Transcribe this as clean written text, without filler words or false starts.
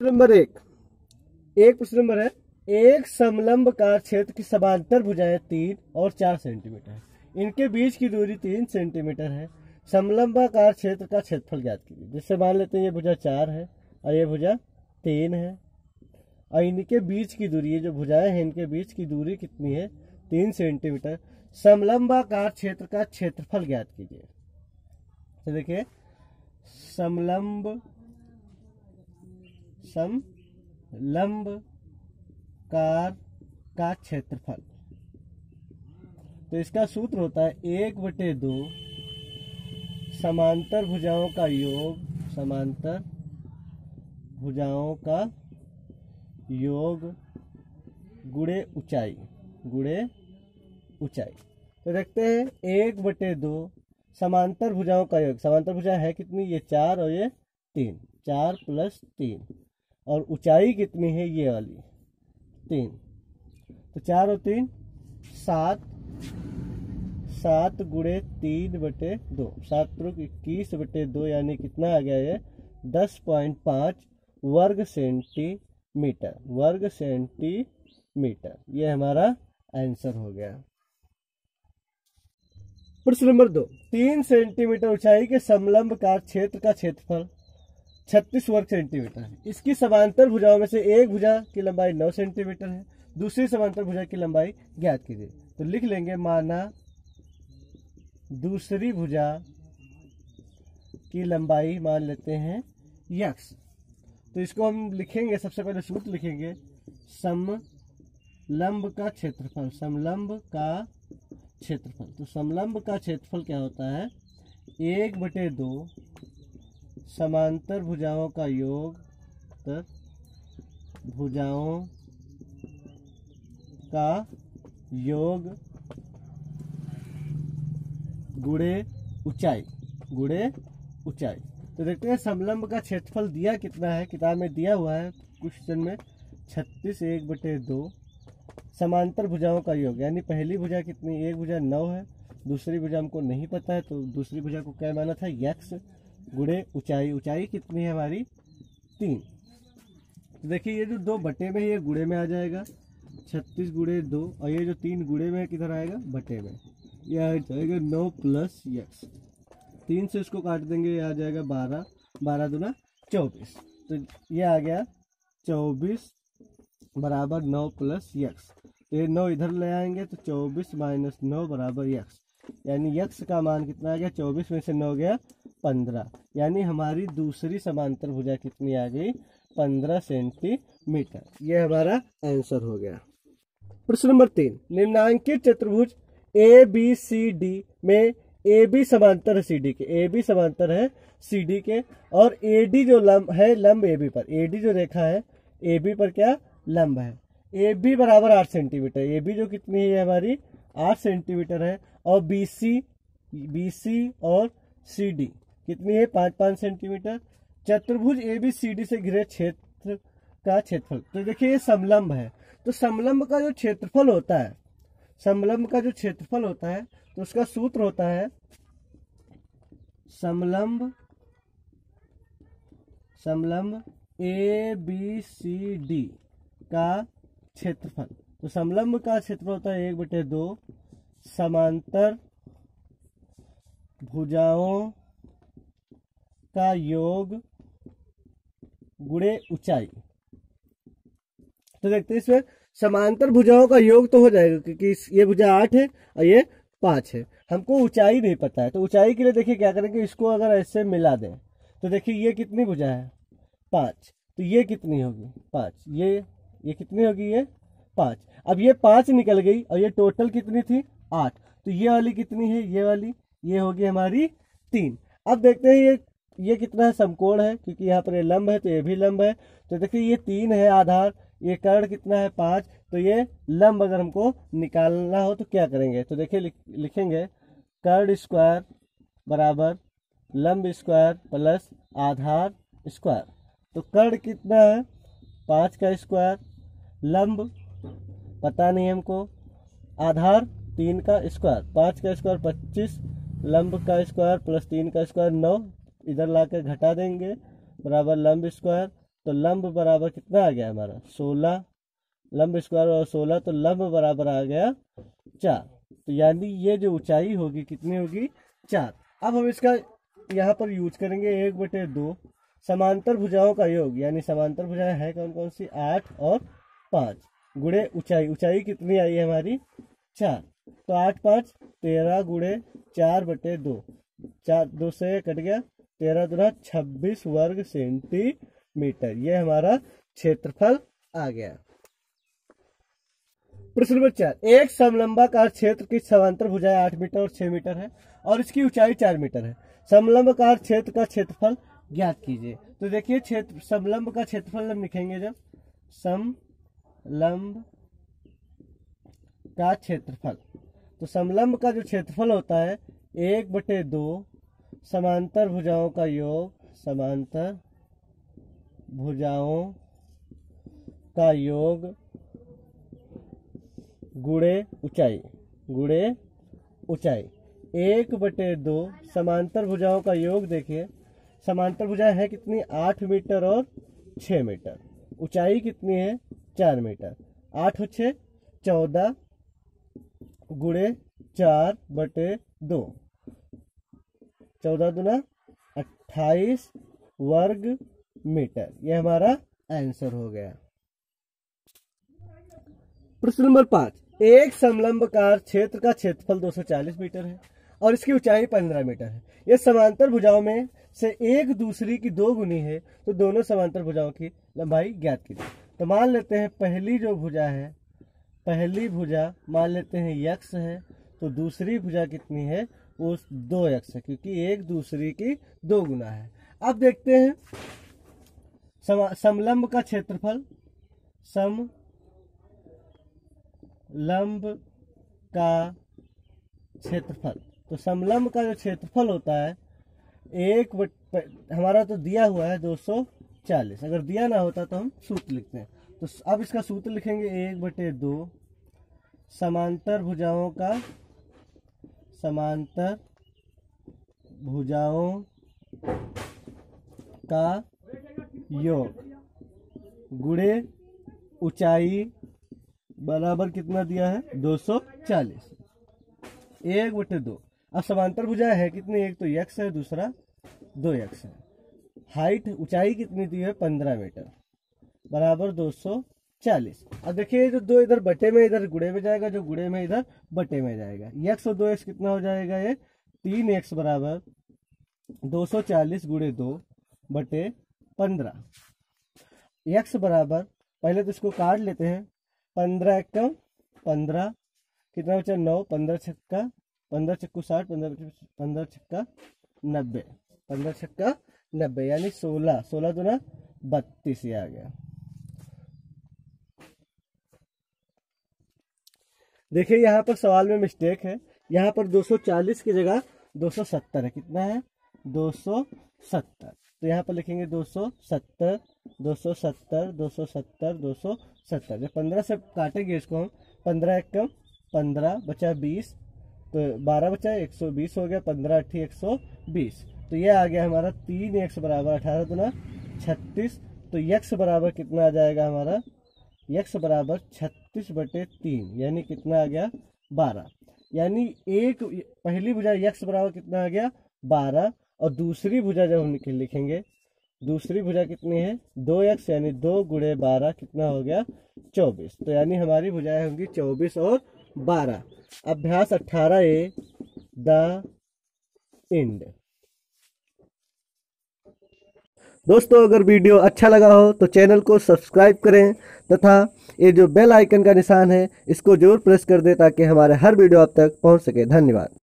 Number प्रश्न number है, एक समलंबकार क्षेत्र की समांतर भुजाएं 3 और 4 सेंटीमीटर है, इनके बीच की दूरी 3 सेंटीमीटर है। समलंबाकार क्षेत्र का क्षेत्रफल ज्ञात कीजिए। जिससे मान लेते हैं ये भुजा 4 है और ये भुजा 3 है और इनके बीच की दूरी, ये जो भुजाएं हैं इनके बीच की दूरी कितनी है? 3 सेंटीमीटर। समलंबाकार क्षेत्र का क्षेत्रफल ज्ञात कीजिए। तो देखिए समलंबकार का क्षेत्रफल, तो इसका सूत्र होता है 1/2 समांतर भुजाओं का योग, समांतर भुजाओं का योग गुणे ऊंचाई, गुणे ऊंचाई। तो देखते हैं 1/2 समांतर भुजाओं का योग, समांतर भुजा है कितनी? ये 4 और ये 3, 4 + 3, और ऊंचाई कितनी है? ये वाली 3। तो 4 और 3 7, 7 × 3/2, 7 × 21/2, यानी कितना आ गया ये? 10.5 वर्ग सेंटीमीटर। ये हमारा आंसर हो गया। प्रश्न नंबर 2, 3 सेंटीमीटर ऊंचाई के समलंबकार क्षेत्र का क्षेत्रफल 36 वर्ग सेंटीमीटर है। इसकी समांतर भुजाओं में से एक भुजा की लंबाई 9 सेंटीमीटर है, दूसरी समांतर भुजा की लंबाई ज्ञात कीजिए। तो लिख लेंगे, माना दूसरी भुजा की लंबाई मान लेते हैं x। तो इसको हम लिखेंगे, सबसे पहले सूत्र लिखेंगे, समलंब का क्षेत्रफल, समलंब का क्षेत्रफल। तो समलंब का क्षेत्रफल क्या होता है? 1/2 समांतर भुजाओं का योग, भुजाओं का योग गुणे ऊंचाई, गुणे ऊंचाई। तो देखते हैं समलंब का क्षेत्रफल दिया कितना है, किताब में दिया हुआ है क्वेश्चन में 36 1/2 समांतर भुजाओं का योग, यानी पहली भुजा कितनी? एक भुजा 9 है, दूसरी भुजा हमको नहीं पता है, तो दूसरी भुजा को क्या माना था? x गुणे ऊंचाई। ऊंचाई कितनी है हमारी? 3। तो देखिए ये जो 2 बटे में है ये गुणे में आ जाएगा, 36 × 2, और ये जो 3 गुणे में है किधर आएगा? बटे में। यह आ जाएगा 9 + x। 3 से इसको काट देंगे, ये आ जाएगा 12, 12 दूना 24। तो ये आ गया 24 बराबर 9 + x। ये 9 इधर ले आएंगे तो 24 - 9 बराबर x, यानी x का मान कितना आ गया? 24 में से 9 गया 15, यानी हमारी दूसरी समांतर भुजा कितनी आ गई? 15 सेंटीमीटर। ये हमारा आंसर हो गया। प्रश्न नंबर 3, निम्नांकित चतुर्भुज ABCD में AB समांतर है CD के, AB समांतर है CD के, और AD जो लंब है, लंब AB पर, AD जो रेखा है AB पर क्या? लंब है। AB बराबर 8 सेंटीमीटर, AB जो कितनी है हमारी? 8 सेंटीमीटर है, और BC और CD कितनी है? 5-5 सेंटीमीटर। चतुर्भुज ABCD से घिरे क्षेत्र का क्षेत्रफल। तो देखिए ये समलंब है, तो समलंब का जो क्षेत्रफल होता है, समलंब का जो क्षेत्रफल होता है, तो उसका सूत्र होता है समलंब ABCD का क्षेत्रफल। तो समलंब का क्षेत्रफल होता है 1/2 समांतर भुजाओं का योग गुणे ऊंचाई। तो देखते हैं इसमें समांतर भुजाओं का योग तो हो जाएगा, क्योंकि ये भुजा 8 है और ये 5 है। हमको ऊंचाई नहीं पता है, तो ऊंचाई के लिए देखिए क्या करेंगे, इसको अगर ऐसे मिला दें तो देखिए ये कितनी भुजा है? 5। तो ये कितनी होगी? 5। ये कितनी होगी? ये 5। अब ये 5 निकल गई और ये टोटल कितनी थी? 8। तो ये वाली कितनी है? ये वाली, ये होगी हमारी 3। अब देखते हैं ये कितना है? समकोण है, क्योंकि यहाँ पर ये लंब है तो ये भी लंब है। तो देखिए ये 3 है आधार, ये कर्ण कितना है? 5। तो ये लंब अगर हमको निकालना हो तो क्या करेंगे? तो देखिए लिखेंगे कर्ण स्क्वायर बराबर लंब स्क्वायर प्लस आधार स्क्वायर। तो कर्ण कितना है? 5 का स्क्वायर, लंब पता नहीं हमको, आधार 3 का स्क्वायर, 5 का स्क्वायर 25, लंब का स्क्वायर प्लस 3 का स्क्वायर 9, इधर लाकर घटा देंगे बराबर लंब स्क्वायर तो लंब बराबर कितना आ गया हमारा 16, लंब स्क्वायर और 16, तो लंब बराबर आ गया 4। तो यानी ये जो ऊंचाई होगी कितनी होगी 4। अब हम इसका यहाँ पर यूज करेंगे 1/2 समांतर भुजाओं का योग, यानी समांतर भुजाएं हैं कौन कौन सी 8 और 5 गुणे ऊंचाई, ऊंचाई कितनी आई है हमारी 4। तो 8 5 13 गुणे 4/2, 4 2 से कट गया, 13 दूना 26 वर्ग सेंटीमीटर, ये हमारा क्षेत्रफल आ गया। प्रश्न नंबर 4, एक समलंबाकार क्षेत्र की समांतर भुजाएं 8 मीटर और 6 मीटर है और इसकी ऊंचाई 4 मीटर है। समलंबाकार क्षेत्र का क्षेत्रफल ज्ञात कीजिए। तो देखिए क्षेत्र समलंब का क्षेत्रफल हम लिखेंगे, जब समलंब का क्षेत्रफल, तो समलंब का जो क्षेत्रफल होता है 1/2 समांतर भुजाओं का योग, समांतर भुजाओं का योग गुणे ऊंचाई, गुणे ऊंचाई 1/2 समांतर भुजाओं का योग। देखिए समांतर भुजाएं हैं कितनी 8 मीटर और 6 मीटर, ऊंचाई कितनी है 4 मीटर, 8 और 6 14 गुणे 4/2, 14 दूना 28 वर्ग मीटर, यह हमारा आंसर हो गया। प्रश्न नंबर 5, एक समलंबकार क्षेत्र का क्षेत्रफल 240 मीटर है और इसकी ऊंचाई 15 मीटर है। यह समांतर भुजाओं में से एक दूसरी की 2 गुनी है, तो दोनों समांतर भुजाओं की लंबाई ज्ञात कीजिए। तो मान लेते हैं पहली जो भुजा है, पहली भुजा मान लेते हैं x है, तो दूसरी भुजा कितनी है वो 2x है, क्योंकि एक दूसरी की 2 गुना है। अब देखते हैं समलंब का क्षेत्रफल, समलंब का क्षेत्रफल, तो समलंब का जो क्षेत्रफल होता है हमारा तो दिया हुआ है 240, अगर दिया ना होता तो हम सूत्र लिखते हैं। तो अब इसका सूत्र लिखेंगे 1/2 समांतर भुजाओं का, समांतर भुजाओं का योग गुणे ऊंचाई बराबर कितना दिया है 240, 1/2। अब समांतर भुजाएं है कितनी, एक तो x है दूसरा 2x है। हाइट ऊंचाई कितनी दी है 15 मीटर बराबर 240। अब देखिए जो 2 इधर बटे में इधर गुणे में जाएगा, जो गुणे में इधर बटे में जाएगा, x और 2x कितना हो जाएगा, ये 3x बराबर 240 गुणे 2/15। x बराबर, पहले तो इसको काट लेते हैं, 15 एकम 15, कितना बचा 9, 15 छक्का 15 चक्कू 60, 15 छक्का 90, 15 छक्का 90, यानी 16, 16 दूना 32 ये आ गया। देखिए यहाँ पर सवाल में मिस्टेक है, यहाँ पर 240 की जगह 270 है, कितना है 270, तो यहाँ पर लिखेंगे 270, 270, 270, 270। जब 15 से काटेंगे इसको हम, 15 एकम 15 बचा 20, तो 12 बचा 120 हो गया, 15 8 120, तो ये आ गया हमारा 3x बराबर 18 दूना 36। तो x बराबर कितना आ जाएगा हमारा, x बराबर 36/3, यानी कितना आ गया 12, यानी एक पहली भुजा x बराबर कितना आ गया 12, और दूसरी भुजा जब हम लिखेंगे, दूसरी भुजा कितनी है 2x, यानी 2 गुणे 12 कितना हो गया 24, तो यानी हमारी भुजाएं होंगी 24 और 12। अभ्यास 18A द एंड। दोस्तों अगर वीडियो अच्छा लगा हो तो चैनल को सब्सक्राइब करें तथा ये जो बेल आइकन का निशान है इसको जरूर प्रेस कर दें ताकि हमारे हर वीडियो आप तक पहुंच सके। धन्यवाद।